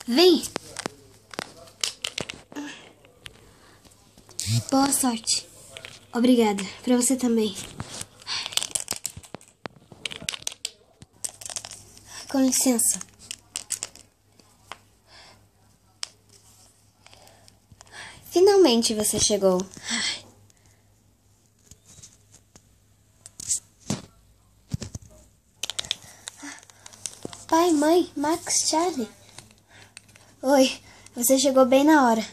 Vem! Boa sorte. Obrigada. Pra você também. Com licença. Finalmente você chegou. Pai, mãe, Max, Charlie. Oi, você chegou bem na hora.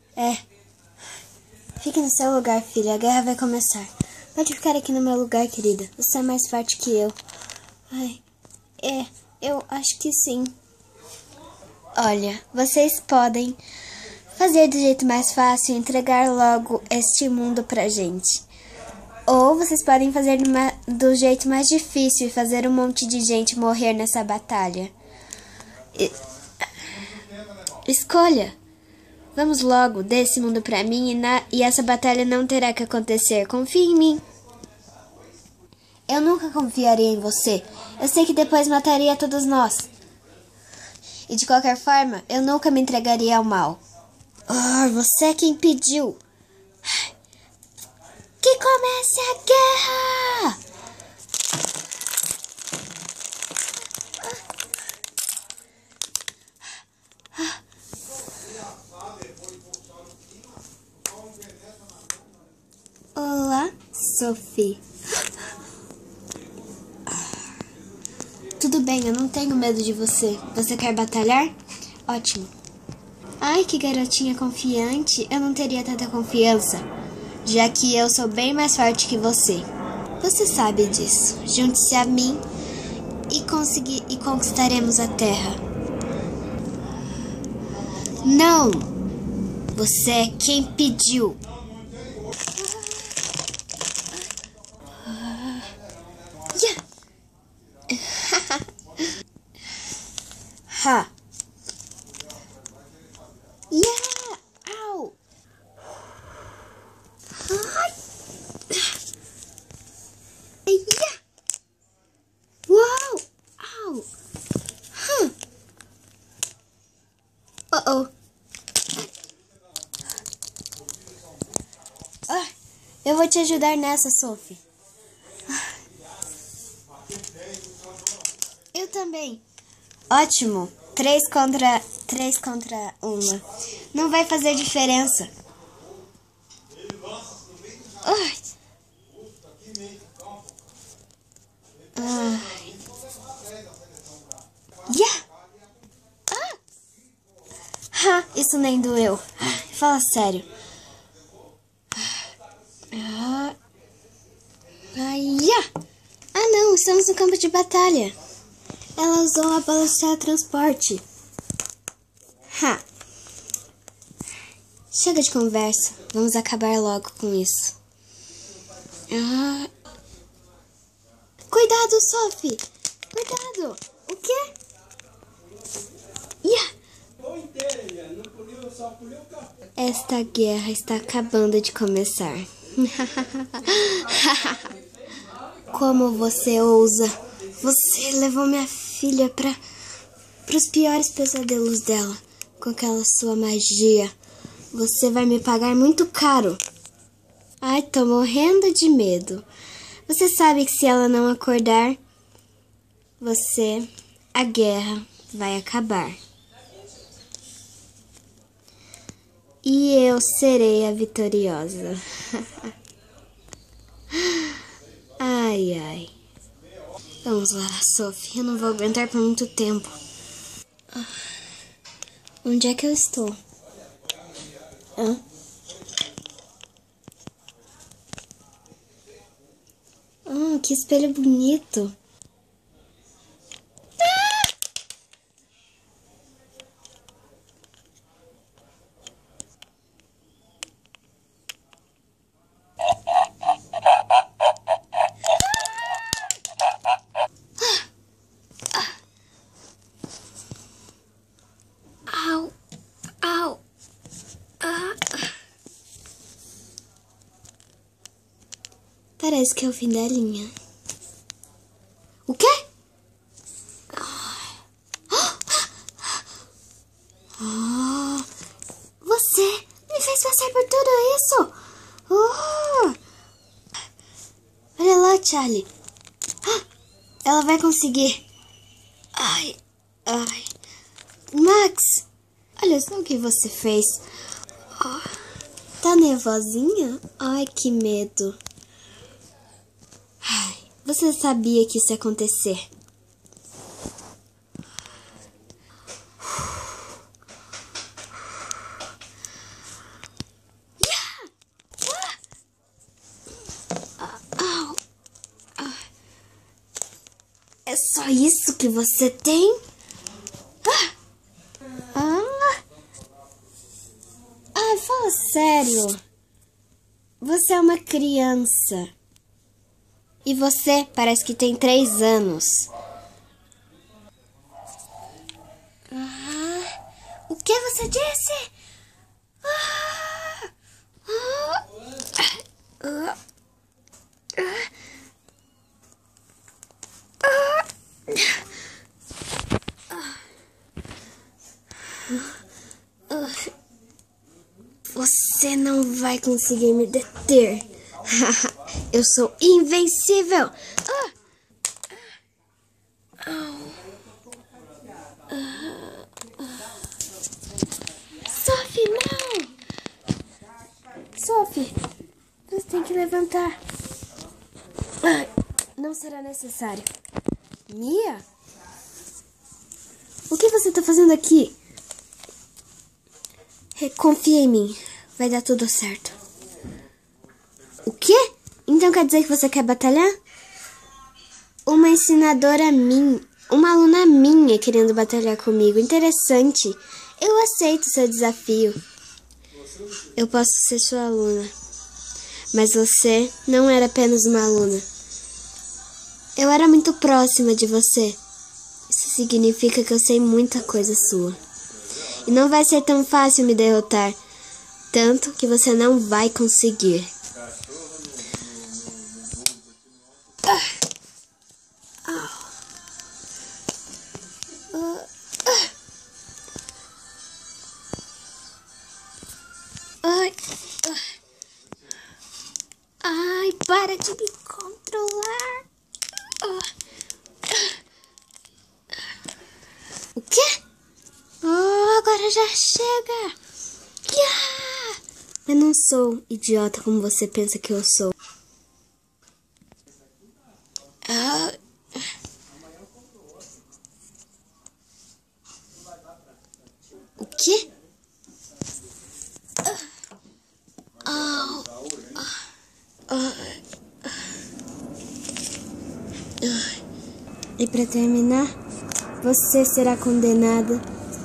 Fique no seu lugar, filha. A guerra vai começar. Pode ficar aqui no meu lugar, querida. Você é mais forte que eu. Eu acho que sim. Olha, vocês podem fazer do jeito mais fácil e entregar logo este mundo pra gente. Ou vocês podem fazer do jeito mais difícil e fazer um monte de gente morrer nessa batalha. Escolha. Vamos logo, dê esse mundo pra mim e essa batalha não terá que acontecer. Confie em mim. Eu nunca confiaria em você. Eu sei que depois mataria todos nós. E de qualquer forma, eu nunca me entregaria ao mal. Você é quem pediu. Que comece a guerra! Olá, Sophie. Tudo bem, eu não tenho medo de você. Você quer batalhar? Ótimo. Ai, que garotinha confiante. Eu não teria tanta confiança, já que eu sou bem mais forte que você. Você sabe disso. Junte-se a mim e conquistaremos a Terra. Não! Você é quem pediu. Ha! Yeah! Au! Yeah! Uau! Au! Uh-oh! Eu vou te ajudar nessa, Sophie. Eu também. Ótimo. 3 contra 1. Não vai fazer diferença. Yeah! Isso nem doeu. Fala sério. Não, estamos no campo de batalha. Ela usou a bala de teletransporte. Chega de conversa. Vamos acabar logo com isso. Cuidado, Sophie. Cuidado. O quê? Esta guerra está acabando de começar. Como você ousa? Você levou minha filha para os piores pesadelos dela com aquela sua magia. Você vai me pagar muito caro. Ai, tô morrendo de medo. Você sabe que se ela não acordar, a guerra vai acabar. E eu serei a vitoriosa. Ai, ai. Vamos lá, Sophie. Eu não vou aguentar por muito tempo. Onde é que eu estou? Que espelho bonito. Au, au. Parece que é o fim da linha. O quê? você me fez passar por tudo isso. Olha lá, Charlie. Ela vai conseguir. Ai. Max, olha só o que você fez. Tá nervosinha? Ai, que medo. Você sabia que isso ia acontecer. É só isso que você tem? Fala sério. Você é uma criança. E você parece que tem 3 anos. O que você disse? Você não vai conseguir me deter. Eu sou invencível. Sophie, não! Sophie, você tem que levantar. Não será necessário. Mia? O que você está fazendo aqui? Confia em mim. Vai dar tudo certo. O quê? Então quer dizer que você quer batalhar? Uma ensinadora minha, uma aluna minha querendo batalhar comigo. Interessante. Eu aceito seu desafio. Eu posso ser sua aluna. Mas você não era apenas uma aluna. Eu era muito próxima de você. Isso significa que eu sei muita coisa sua. E não vai ser tão fácil me derrotar. Tanto que você não vai conseguir. Ai, para de me controlar. O quê? Agora já chega. Eu não sou idiota como você pensa que eu sou. O quê? E para terminar, você será condenada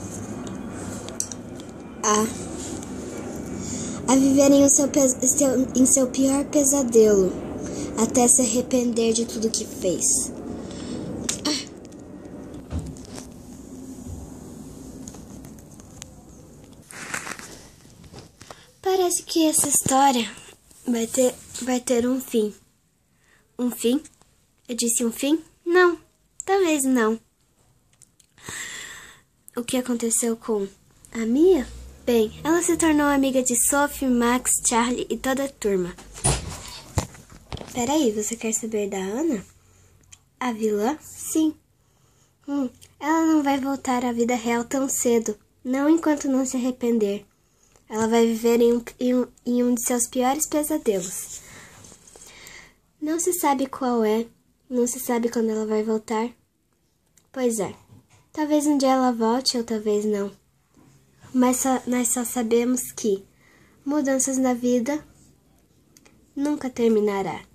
a viver em seu pior pesadelo, até se arrepender de tudo que fez. Parece que essa história vai ter um fim. Um fim? Eu disse um fim? Não, talvez não. O que aconteceu com a Mia? Bem, ela se tornou amiga de Sophie, Max, Charlie e toda a turma. Peraí, você quer saber da Ana? A vilã? Sim. Ela não vai voltar à vida real tão cedo, não enquanto não se arrepender. Ela vai viver em um de seus piores pesadelos. Não se sabe qual é, não se sabe quando ela vai voltar. Pois é, talvez um dia ela volte ou talvez não. Mas nós só sabemos que mudanças na vida nunca terminará.